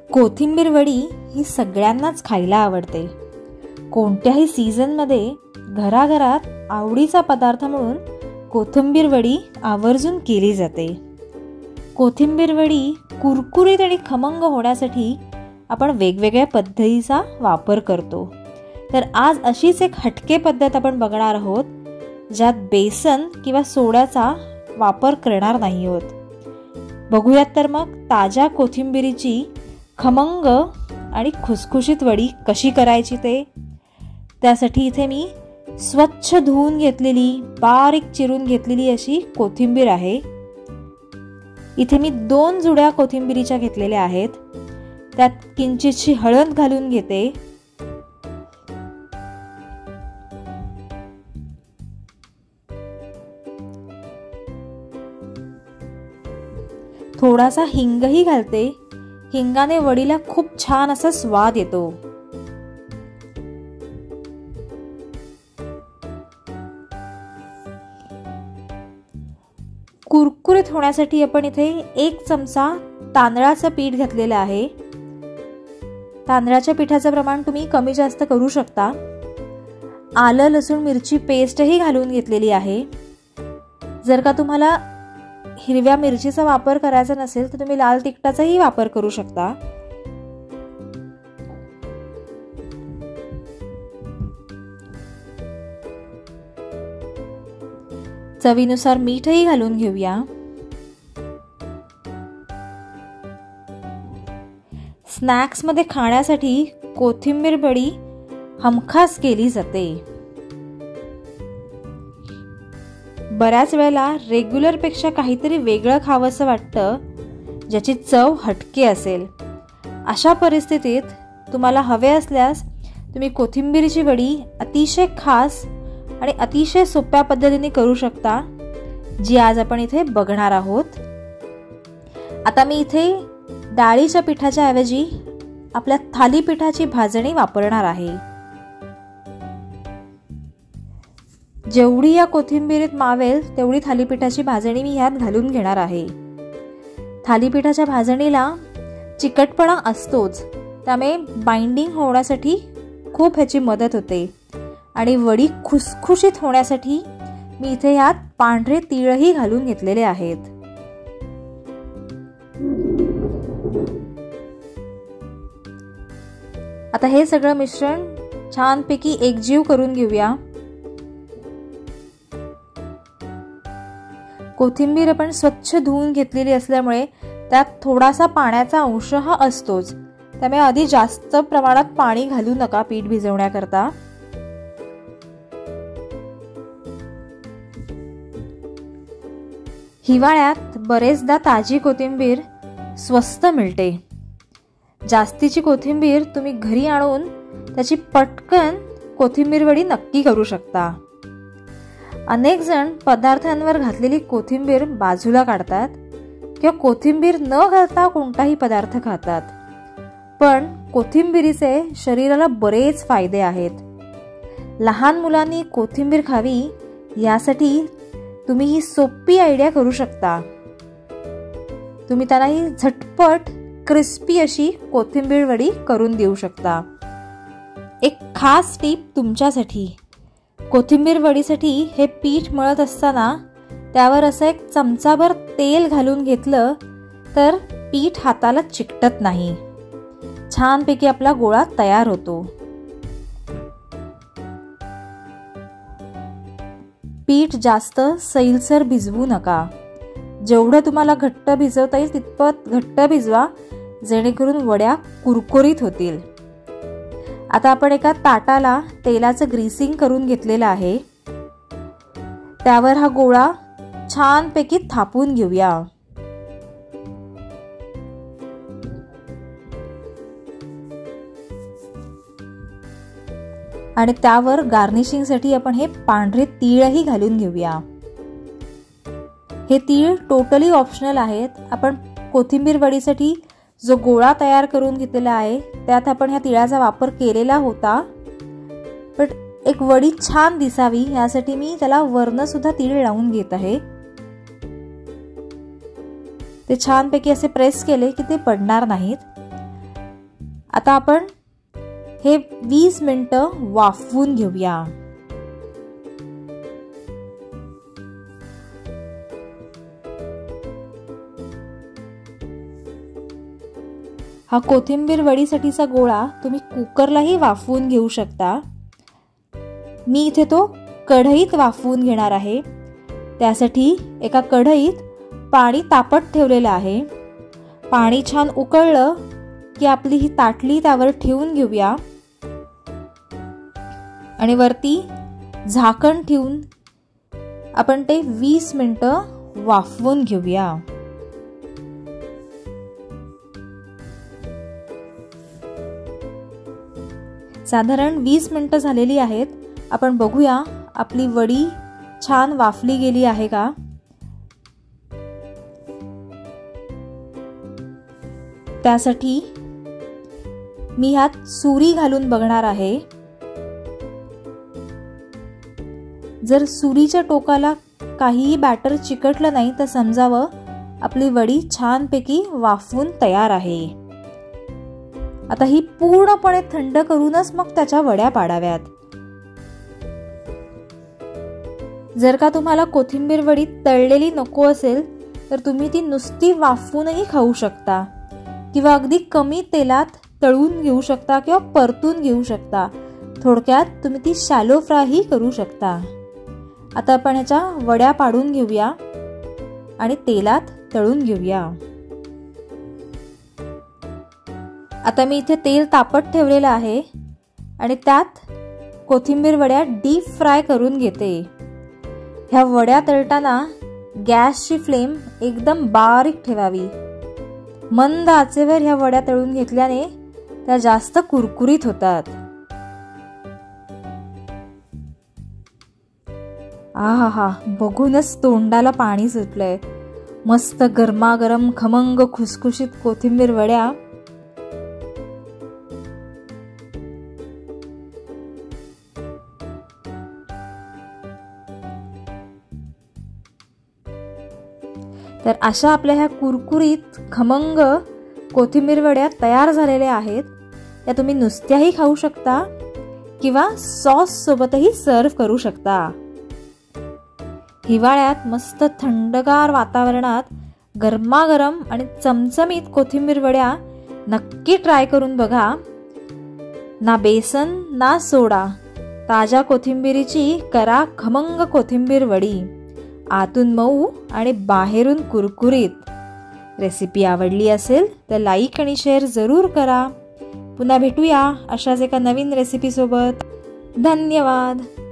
कोथिंबीर वडी ही सगळ्यांनाच खायला आवडते. कोणत्याही सीझनमध्ये घराघरात आवडीचा पदार्थ म्हणून कोथिंबीर वडी आवर्जून केली जाते. कोथिंबीर वडी कुरकुरीत आणि खमंग होण्यासाठी आपण वेगवेगळ्या पद्धतीचा वापर करतो. तर आज अशीच एक हटके पद्धत आपण बघणार आहोत, ज्यात बेसन किंवा सोड्याचा वापर करणार नाही आहोत. बघूयात तर मग ताज्या कोथिंबीरीची खमंग आणि खुसखुशीत वडी कशी करायची ते. त्यासाठी इथे मी स्वच्छ धुवून घेतलेली, बारीक चिरून घेतलेली अशी कोथिंबीर आहे. इथे मी 2 जुड्या कोथिंबीरीच्या घेतलेल्या आहेत. त्यात किंचितशी हळद घालून घेते. थोडासा हिंगही घालते. हिंगाने वडीला खूप छान असा स्वाद येतो. कुरकुरीत होण्यासाठी आपण इथे 1 चमचा तांदळाचं पीठ घेतलेलं आहे. तांदळाच्या पिठाचं प्रमाण तुम्ही कमी जास्त करू शकता. आलं लसूण मिरची पेस्टही घालून घेतलेली आहे. जर का तुम्हाला हिरव्या मिरचीचा वापर करायचा नसेल तर तुम्ही लाल तिखटाचाही वापर करू शकता. चवीनुसार मीठही घालून घेऊया. स्नॅक्स मध्ये खाण्यासाठी कोथिंबीर वडी हमखास केली जाते. बऱ्याच वेळेला रेग्युलर पेक्षा काहीतरी वेगळं खावंसं वाटतं, ज्याची चव हटके असेल. अशा परिस्थितीत तुम्हाला हवे असल्यास तुम्ही कोथिंबीरची वडी अतिशय खास आणि अतिशय सोप्या पद्धतीने करू शकता, जी आज आपण इथे बघणार आहोत. आता मी इथे डाळीच्या पिठाच्या ऐवजी आपल्या थालीपीठाची भाजणी वापरणार आहे. जेवढी या कोथिंबीरीत मावेल तेवढी थालीपीठाची भाजणी मी ह्यात घालून घेणार आहे. थालीपीठाच्या भाजणीला चिकटपणा असतोच, त्यामुळे बाइंडिंग होण्यासाठी खूप ह्याची मदत होते. आणि वडी खुसखुशीत होण्यासाठी मी इथे ह्यात पांढरे तीळही घालून घेतलेले आहेत. आता हे सगळं मिश्रण छानपैकी एकजीव करून घेऊया. कोथिंबीर आपण स्वच्छ धुवून घेतलेली असल्यामुळे त्यात थोडासा पाण्याचा अंश हा असतोच, त्यामुळे आधी जास्त प्रमाणात पाणी घालू नका पीठ भिजवण्याकरता. हिवाळ्यात बरेचदा ताजी कोथिंबीर स्वस्त मिळते. जास्तीची कोथिंबीर तुम्ही घरी आणून त्याची पटकन कोथिंबीर वडी नक्की करू शकता. अनेक जण पदार्थांवर घातलेली कोथिंबीर बाजूला काढतात किंवा कोथिंबीर न घालता कोणताही पदार्थ खातात. पण कोथिंबीरीचे शरीराला बरेच फायदे आहेत. लहान मुलांनी कोथिंबीर खावी यासाठी तुम्ही ही सोपी आयडिया करू शकता. तुम्ही त्यांना ही झटपट क्रिस्पी अशी कोथिंबीर वडी करून देऊ शकता. एक खास टीप तुमच्यासाठी. कोथिंबीर वडीसाठी हे पीठ मळत असताना त्यावर असं 1 चमचाभर तेल घालून घेतलं तर पीठ हाताला चिकटत नाही. छानपैकी आपला गोळा तयार होतो. पीठ जास्त सैलसर भिजवू नका. जेवढं तुम्हाला घट्ट भिजवता येईल तितपत घट्ट भिजवा, जेणेकरून वड्या कुरकुरीत होतील. आता आपण एका ताटाला तेलाचं ग्रीसिंग करून घेतलेलं आहे. त्यावर हा गोळा छानपैकी थापून घेऊया. आणि त्यावर गार्निशिंगसाठी आपण हे पांढरे तीळही घालून घेऊया. हे तीळ टोटली ऑप्शनल आहेत. आपण कोथिंबीर वडीसाठी जो गोळा तयार करून घेतलेला आहे त्यात आपण ह्या तिळाचा वापर केलेला होता, पण एक वडी छान दिसावी यासाठी मी त्याला वरनं सुद्धा तीळ लावून घेत आहे. ते छानपैकी असे प्रेस केले की ते पडणार नाहीत. आता आपण हे 20 मिनिटं वाफवून घेऊया. हा कोथिंबीर वडीसाठीचा गोळा तुम्ही कुकरलाही वाफवून घेऊ शकता. मी इथे तो कढईत वाफवून घेणार आहे. त्यासाठी एका कढईत पाणी तापत ठेवलेलं आहे. पाणी छान उकळलं की आपली ही ताटली त्यावर ठेवून घेऊया आणि वरती झाकण ठेवून आपण ते 20 मिनिटं वाफवून घेऊया. साधारण 20 मिनिटं झालेली आहेत. आपण बघूया आपली वडी छान वाफली गेली आहे का. त्यासाठी मी ह्यात सुरी घालून बघणार आहे. जर सुरीच्या टोकाला काहीही बॅटर चिकटलं नाही तर समजावं आपली वडी छानपैकी वाफवून तयार आहे. आता ही पूर्णपणे थंड करूनच मग त्याच्या वड्या पाडाव्यात. जर का तुम्हाला कोथिंबीर वडी तळलेली नको असेल तर तुम्ही ती नुसती वाफवूनही खाऊ शकता किंवा अगदी कमी तेलात तळून घेऊ शकता किंवा परतून घेऊ शकता. थोडक्यात तुम्ही ती शॅलो फ्रायही करू शकता. आता आपण ह्याच्या वड्या पाडून घेऊया आणि तेलात तळून घेऊया. आता मी इथे तेल तापत ठेवलेलं आहे आणि त्यात कोथिंबीर वड्या डीप फ्राय करून घेते. ह्या वड्या तळताना गॅसची फ्लेम एकदम बारीक ठेवावी. मंद आचेवर ह्या वड्या तळून घेतल्याने त्या जास्त कुरकुरीत होतात. आहा, बघूनच तोंडाला पाणी सुटलंय. मस्त गरमागरम खमंग खुसखुशीत कोथिंबीर वड्या. तर अशा आपल्या ह्या कुरकुरीत खमंग कोथिंबीर वड्या तयार झालेल्या आहेत. त्या तुम्ही नुसत्याही खाऊ शकता किंवा सॉस सोबतही सर्व करू शकता. हिवाळ्यात मस्त थंडगार वातावरणात गरमागरम आणि चमचमीत कोथिंबीर वड्या नक्की ट्राय करून बघा. ना बेसन ना सोडा, ताज्या कोथिंबीरीची करा खमंग कोथिंबीर वडी. आतून मऊ आणि बाहेरून कुरकुरीत. रेसिपी आवडली असेल तर लाईक आणि शेअर जरूर करा. पुन्हा भेटूया अशाच एका नवीन रेसिपी सोबत. धन्यवाद.